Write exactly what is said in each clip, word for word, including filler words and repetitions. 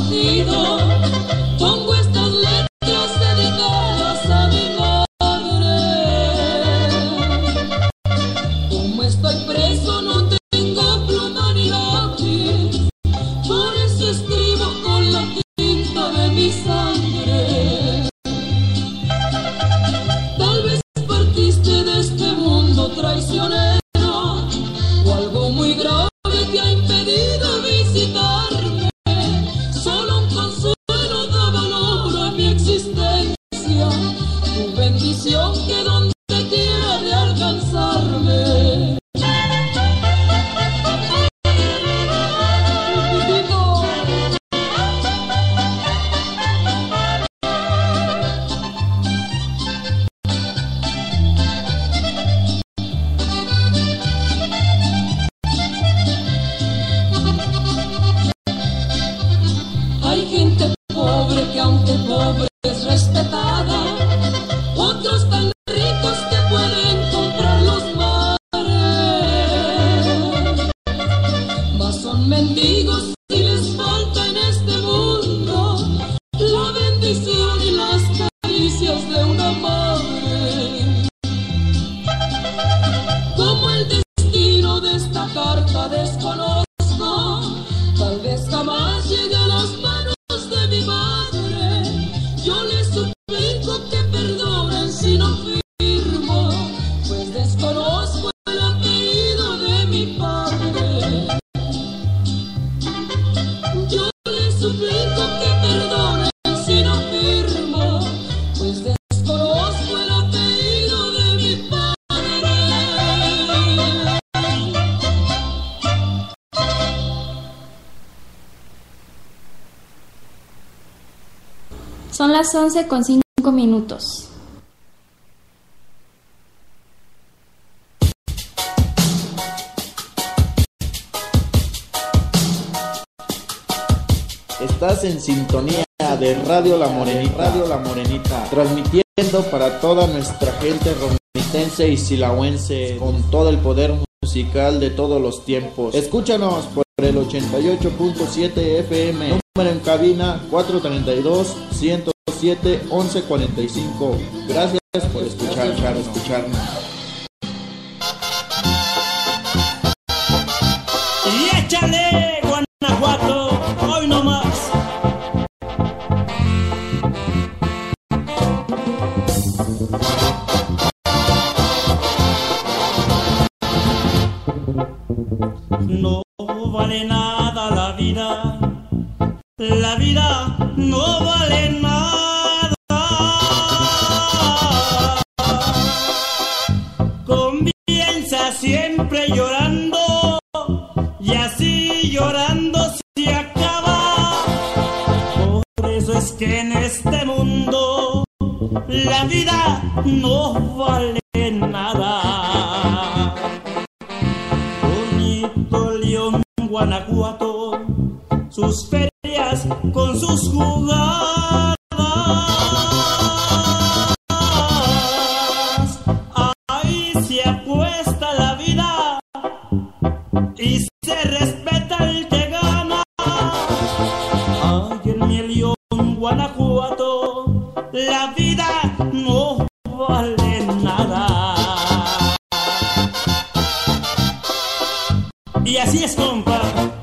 escogido. Pongo estas letras dedicadas a mi madre. Como estoy preso no tengo pluma ni lápiz, por eso escribo con la tinta de mi sangre. Tal vez partiste de este mundo traicionero, o algo muy grave te ha impedido visitarme. Solo un consuelo da valor a mi existencia, tu bendición que donde quiera de alcanzarme. Hay gente pobre que aunque pobre es respetada, otros tan ricos que pueden comprar los mares, mas son mendigos y les falta en este mundo la bendición y las caricias de una madre. Como el destino de esta carta desconozco, tal vez jamás llegue a las manos de mi madre. Yo le suplico que perdonen si no firmo, pues desconozco el apellido de mi padre. Yo le suplico que perdonen si no firmo, pues desconozco el apellido de mi padre. Son las once con cinco minutos. Estás en sintonía de Radio La Morenita, Radio La Morenita, transmitiendo para toda nuestra gente romnitense y silagüense con todo el poder musical de todos los tiempos. Escúchanos por el ochenta y ocho punto siete F M, número en cabina cuatro treinta y dos, ciento siete, once cuarenta y cinco. Gracias por escuchar, por escucharnos. Y échale, Guanajuato, hoy no más. No vale nada la vida, la vida no vale nada. Comienza siempre llorando y así llorando se acaba. Por eso es que en este mundo la vida no vale nada. Bonito León, Guanajuato, sus ferias con sus jugadas. Ahí se apuesta la vida y se respeta el que gana. Ay, en mi León, Guanajuato, la vida no vale nada. Y así es, compa.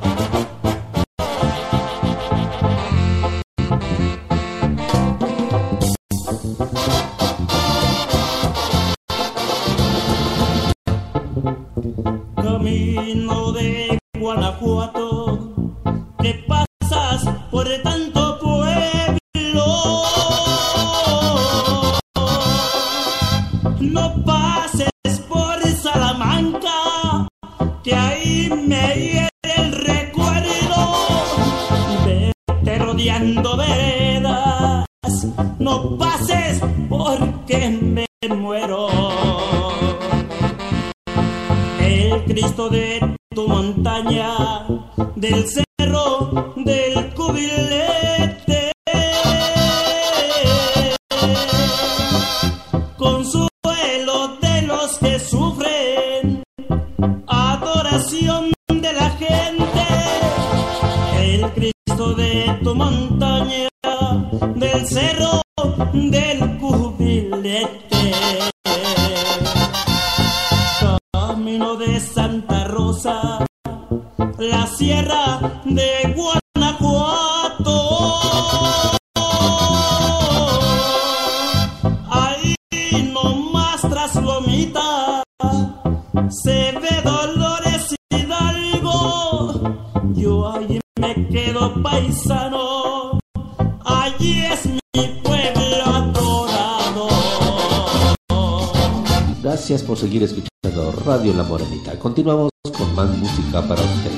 Camino de Guanajuato, que pasas por tanto pueblo. No pases por Salamanca, que ahí me hiere el recuerdo. Vete rodeando veredas, no pases porque me muero. El Cristo de tu montaña, del cerro del Cubilete, consuelo de los que sufren, adoración de la gente. El Cristo de tu montaña, Negrete. Camino de Santa Rosa, la sierra de Guanajuato. Ahí nomás tras Lomita se ve Dolores Hidalgo. Yo allí me quedo paisano, allí es mi pueblo adorado. Gracias por seguir escuchando Radio La Morenita. Continuamos con más música para usted.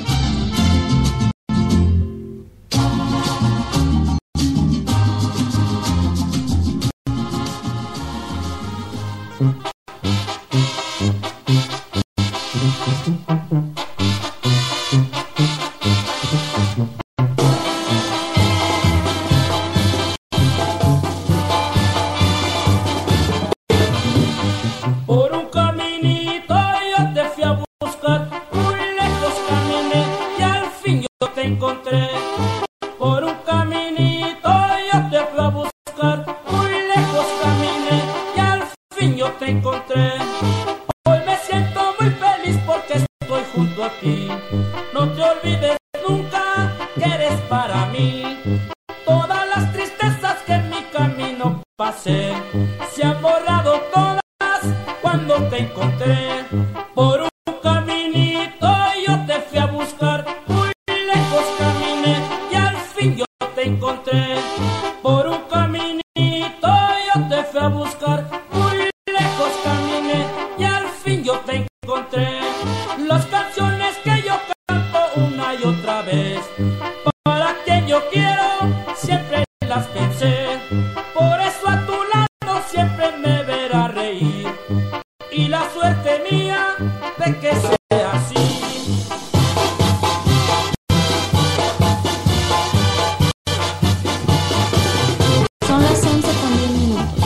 Por un caminito yo te fui a buscar, muy lejos caminé y al fin yo te encontré. Por un caminito yo te fui a buscar, muy lejos caminé y al fin yo te encontré. Hoy me siento muy feliz porque estoy junto a ti. No te olvides nunca que eres para mí. Todas las tristezas que en mi camino pasé se han borrado todas cuando te encontré. Por un caminito yo te fui a buscar, muy lejos caminé y al fin yo te encontré. Por un caminito yo te fui a buscar, muy lejos caminé y al fin yo te encontré. Las canciones que yo canto una y otra vez, para quien yo quiero siempre las pensé. Por eso a tu lado siempre me verá reír, y la suerte mía de que sea así. Son las once con diez minutos.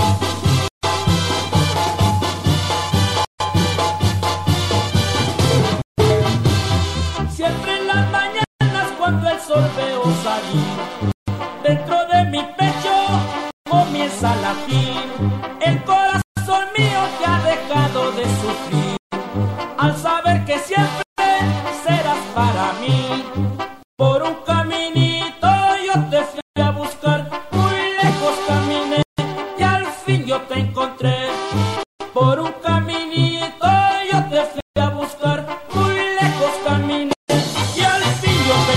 Siempre en las mañanas cuando el sol veo salir, dentro de mi pecho comienza a latir. El corazón mío que ha dejado de sufrir, al saber que siempre serás para mí. Por un caminito yo te fui a buscar, muy lejos caminé y al fin yo te encontré. Por un caminito yo te fui a buscar, muy lejos caminé y al fin yo te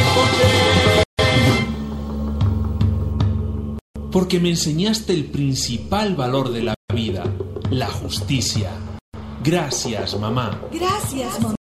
encontré. Porque me enseñaste el principal valor de la vida, la justicia. Gracias, mamá. Gracias, mamá.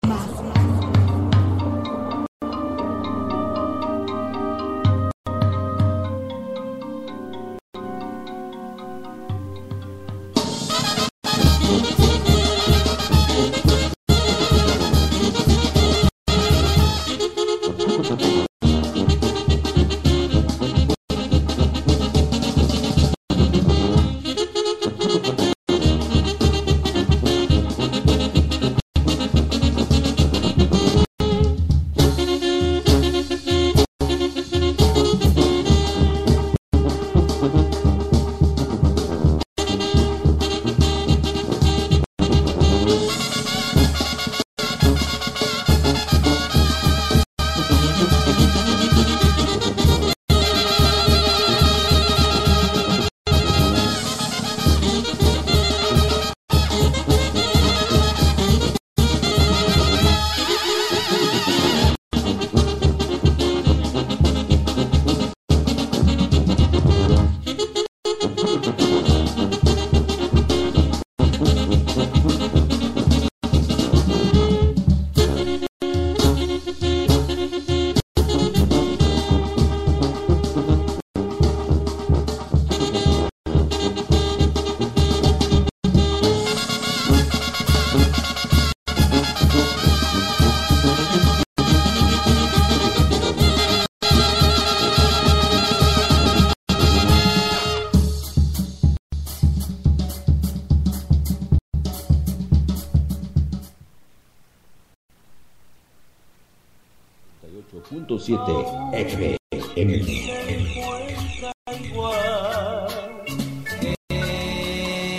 ocho punto siete F M.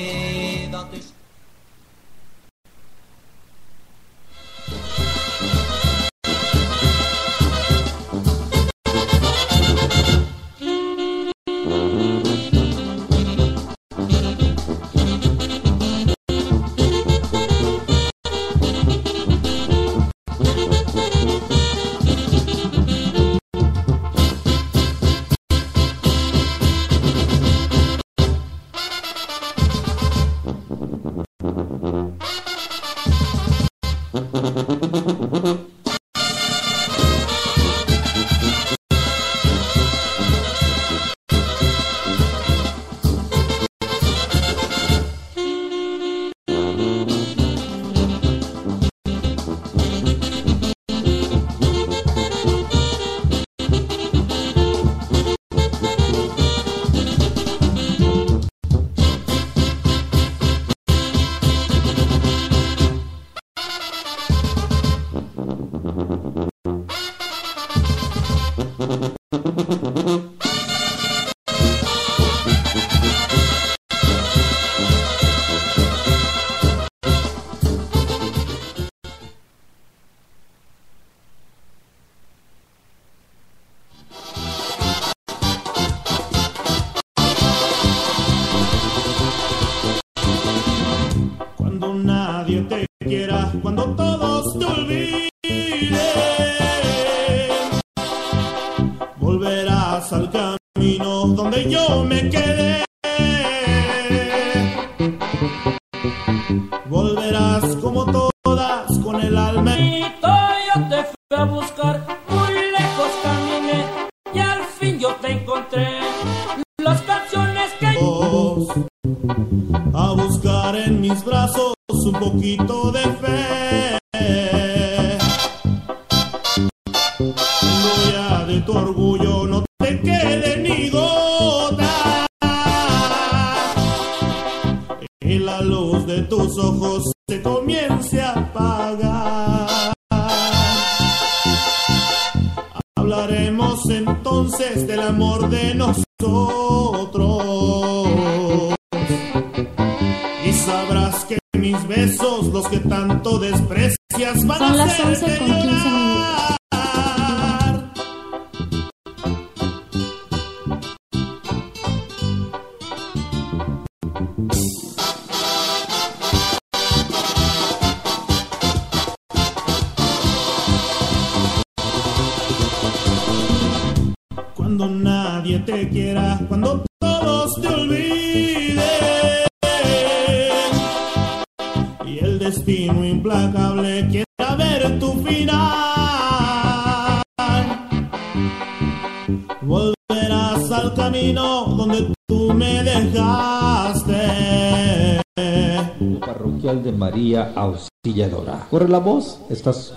cuando todos te olviden. Volverás al camino donde yo me quedé. Volverás como todas con el alma. Yo te fui a buscar, muy lejos caminé y al fin yo te encontré. Las canciones que a buscar en mis brazos un poquito de fe. Tengo ya de tu orgullo, no te quede ni gota. Y la luz de tus ojos se comience a apagar. Hablaremos entonces del amor de nosotros y sabrás que mis besos, los que tanto desprecias, van Son a las once hacerte con quince llorar. Cuando nadie te quiera, cuando todos te olviden y el destino implacable quiera ver tu final, volverás al camino donde tú me dejaste. Parroquial de María Auxiliadora. Corre la voz, estás...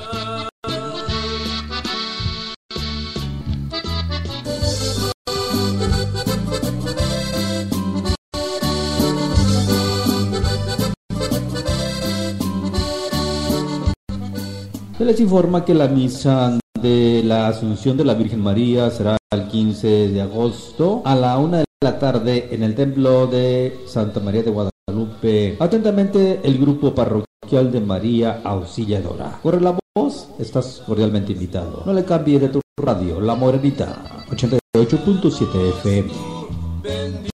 Se les informa que la misa de la Asunción de la Virgen María será el quince de agosto a la una de la tarde en el templo de Santa María de Guadalupe. Atentamente, el grupo parroquial de María Auxiliadora. Corre la voz, estás cordialmente invitado. No le cambie de tu radio, La Morenita, ochenta y ocho punto siete F M.